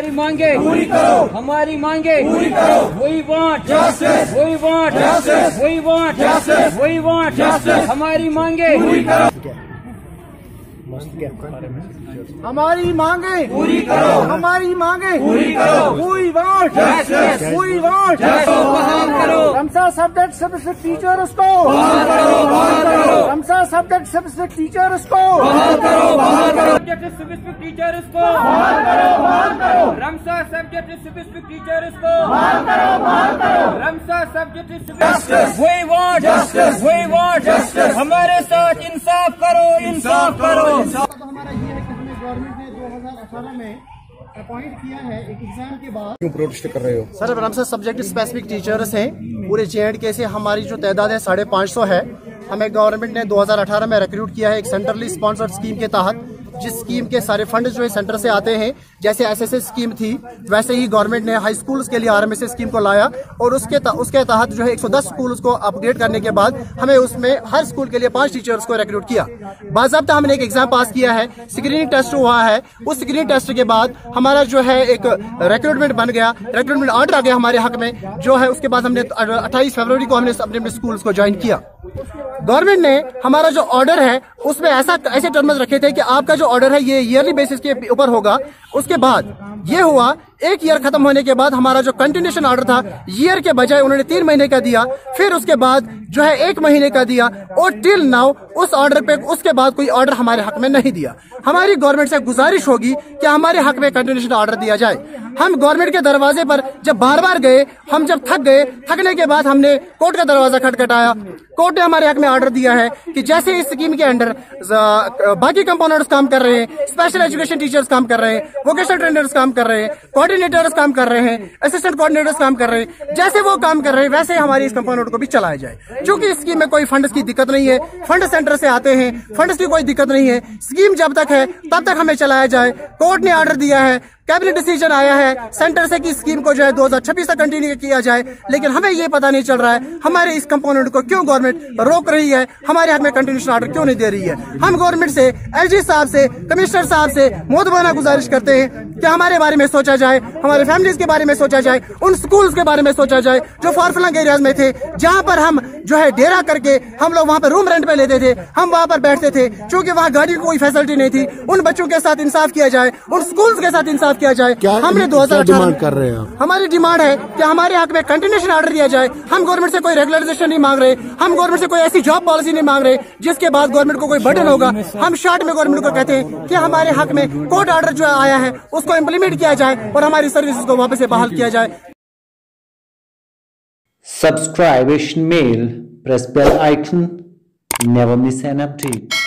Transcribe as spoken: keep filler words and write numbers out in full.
हमारी मांगे पूरी करो, हमारी मांगे पूरी करो। We want justice, we want justice, we want justice, we want justice. हमारी मांगे पूरी करो, हमारी मांगे पूरी करो, हमारी मांगे पूरी करो। We want justice, we want justice. बहाल करो, रमसा सब्जेक्ट सब्जेक्ट टीचर्स को बहाल करो, बहाल करो, रमसा सब्जेक्ट सब्जेक्ट टीचर्स को बहाल करो, बहाल करो। सब्जेक्ट स्पेसिफिक टीचर्स को बहाल करो, बहाल करो। रमसा सब्जेक्ट स्पेसिफिक टीचर्स को बहाल करो, बहाल करो। Ramsa subject justice, we want justice, we want justice. हमारे साथ इंसाफ करो, इंसाफ करो। तो हमारा ये है कि हमें गवर्नमेंट ने दो हज़ार अठारह में अपॉइंट किया है एक एग्जाम के बाद। क्यों प्रोटेस्ट कर रहे हो sir? Ramsa subject specific teachers हैं पूरे जे एंड के से, हमारी जो तादाद है साढ़े पाँच सौ है। हमें गवर्नमेंट ने दो हज़ार अठारह में रिक्रूट किया है एक सेंट्रली स्पॉन्सर्ड स्कीम के तहत, जिस स्कीम के सारे फंड जो है सेंटर से आते हैं। जैसे एसएसएस स्कीम थी वैसे ही गवर्नमेंट ने हाई स्कूल्स के लिए आरएमएस स्कीम को लाया और उसके त, उसके तहत जो है एक सौ दस स्कूल्स को अपग्रेड करने के बाद हमें उसमें हर स्कूल के लिए पांच टीचर्स को रिक्रूट किया। बाज़ाब्ता हमने एक एग्जाम पास किया है, स्क्रीनिंग टेस्ट हुआ है। उस स्क्रीनिंग टेस्ट के बाद हमारा जो है एक रिक्रूटमेंट बन गया, रिक्रूटमेंट ऑर्डर आ गया हमारे हक में जो है। उसके बाद हमने अट्ठाईस फरवरी को हमने अपने अपने स्कूल्स को ज्वाइन किया। गवर्नमेंट ने हमारा जो ऑर्डर है उसमें ऐसा ऐसे टर्म्स रखे थे कि आपका जो ऑर्डर है ये ईयरली बेसिस के ऊपर होगा। उसके बाद ये हुआ, एक ईयर खत्म होने के बाद हमारा जो कंटिन्यूएशन ऑर्डर था ईयर के बजाय उन्होंने तीन महीने का दिया, फिर उसके बाद जो है एक महीने का दिया और टिल नाउ उस ऑर्डर पे उसके बाद कोई ऑर्डर हमारे हक में नहीं दिया। हमारी गवर्नमेंट से गुजारिश होगी कि हमारे हक में कंटिन्यूएशन ऑर्डर दिया जाए। हम गवर्नमेंट के दरवाजे पर जब बार बार गए, हम जब थक गए, थकने के बाद हमने कोर्ट का दरवाजा खटखटाया। कोर्ट ने हमारे हक में ऑर्डर दिया है कि जैसे इस स्कीम के अंडर बाकी कंपोनेंट्स काम कर रहे हैं, स्पेशल एजुकेशन टीचर्स काम कर रहे हैं, वोकेशनल ट्रेनर्स काम कर रहे हैं, कोऑर्डिनेटर्स काम कर रहे हैं, असिस्टेंट कोऑर्डिनेटर्स काम कर रहे हैं, जैसे वो काम कर रहे हैं वैसे हमारी इस कंपोनेंट को भी चलाया जाए। क्योंकि इस स्कीम में कोई फंड्स की दिक्कत नहीं है, फंड सेंटर से आते हैं, फंड्स की कोई दिक्कत नहीं है। स्कीम जब तक है तब तक हमें चलाया जाए। कोर्ट ने ऑर्डर दिया है, कैबिनेट डिसीजन आया है सेंटर से कि स्कीम को जो है दो हज़ार छब्बीस तक कंटिन्यू किया जाए, लेकिन हमें ये पता नहीं चल रहा है हमारे इस कंपोनेंट को क्यों गवर्नमेंट रोक रही है, हमारे हाथ में कंटिन्यूएशन ऑर्डर क्यों नहीं दे रही है। हम गवर्नमेंट से, एसडी साहब से, कमिश्नर साहब से मोहतबाना गुजारिश करते हैं कि हमारे बारे में सोचा जाए, हमारे फैमिलीज के बारे में सोचा जाए, उन स्कूल्स के बारे में सोचा जाए जो फार-फ्लंग एरियाज में थे, जहाँ पर हम जो है डेरा करके हम लोग वहाँ पर रूम रेंट पे लेते थे, हम वहाँ पर बैठते थे। चूंकि वहाँ गाड़ी की कोई फैसिलिटी नहीं थी, उन बच्चों के साथ इंसाफ किया जाए, उन स्कूल्स के साथ इंसाफ किया जाए। हमने दो हज़ार अठारह डिमांड कर रहे हैं आप? हमारी डिमांड है कि हमारे हक में कंटिन्यूएशन ऑर्डर दिया जाए। हम गवर्नमेंट से कोई रेगुलराइजेशन नहीं मांग रहे, हम गवर्नमेंट से कोई ऐसी जॉब पॉलिसी नहीं मांग रहे जिसके बाद गवर्नमेंट को कोई बर्डन होगा। हम शॉर्ट में गवर्नमेंट को कहते हैं कि हमारे हक में कोर्ट ऑर्डर जो आया है उसको इम्प्लीमेंट किया जाए और हमारी सर्विसेज को वापस से बहाल किया जाए। Subscribe Asian Mail, press bell icon, never miss an update.